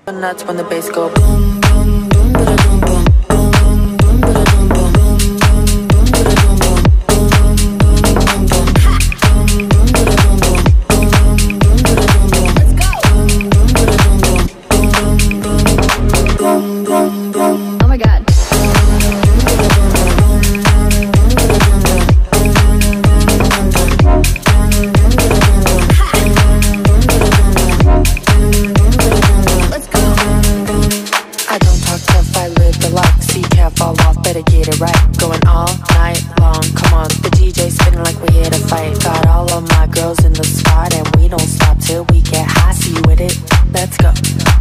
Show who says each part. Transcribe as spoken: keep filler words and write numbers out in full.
Speaker 1: Nuts when the bass go boom, boom, boom, boom, boom, boom. Got all of my girls in the spot, and we don't stop till we get high. See you with it, let's go.